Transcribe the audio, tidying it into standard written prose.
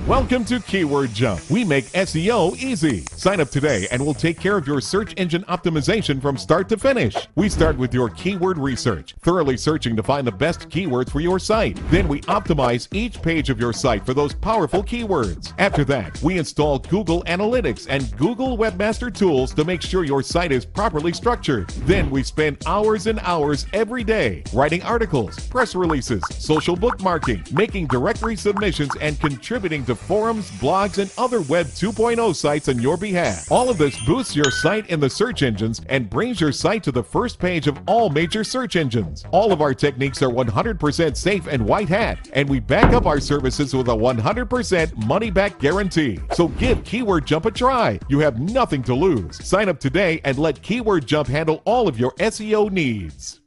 Welcome to Keyword Jump. We make SEO easy. Sign up today and we'll take care of your search engine optimization from start to finish. We start with your keyword research, thoroughly searching to find the best keywords for your site. Then we optimize each page of your site for those powerful keywords. After that, we install Google Analytics and Google Webmaster Tools to make sure your site is properly structured. Then we spend hours and hours every day writing articles, press releases, social bookmarking, making directory submissions, and contributing to forums, blogs, and other Web 2.0 sites on your behalf. All of this boosts your site in the search engines and brings your site to the first page of all major search engines. All of our techniques are 100% safe and white hat, and we back up our services with a 100% money-back guarantee. So give Keyword Jump a try. You have nothing to lose. Sign up today and let Keyword Jump handle all of your SEO needs.